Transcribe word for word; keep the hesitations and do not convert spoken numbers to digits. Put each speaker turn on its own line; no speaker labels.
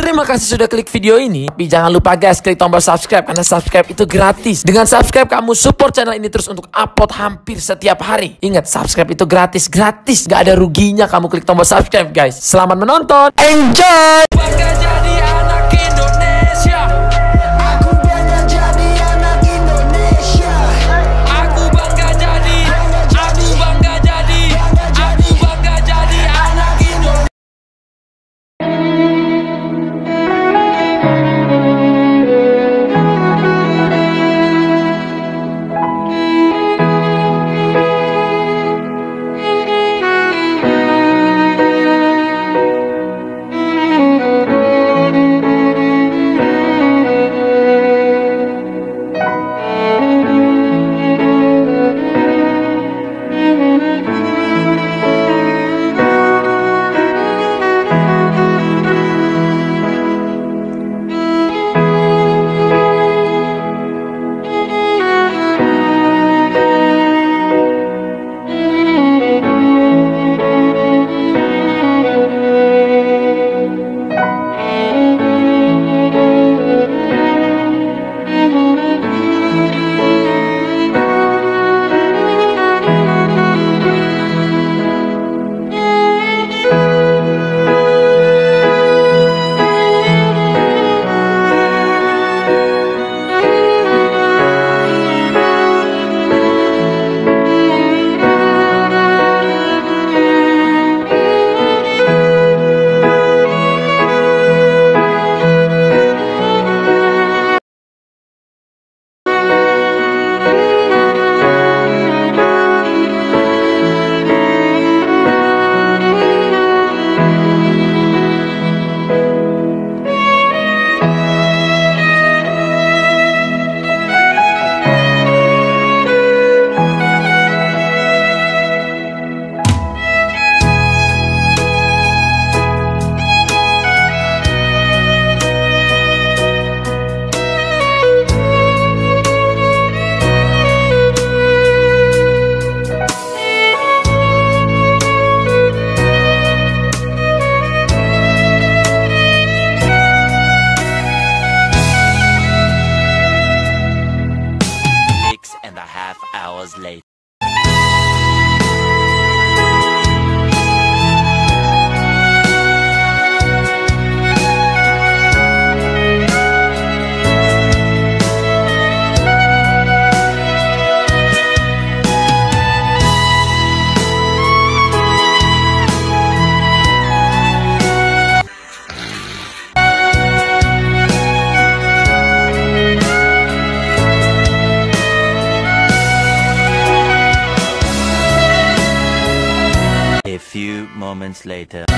Terima kasih sudah klik video ini. Tapi jangan lupa guys, klik tombol subscribe karena subscribe itu gratis. Dengan subscribe kamu support channel ini terus untuk upload hampir setiap hari. Ingat, subscribe itu gratis, gratis. Gak ada ruginya kamu klik tombol subscribe guys. Selamat menonton, enjoy. Bangga jadi anak Indonesia. Aku bangga jadi anak Indonesia. Aku bangga jadi, aku bangga jadi, aku bangga jadi anak Indonesia.
Hours later. A few moments later.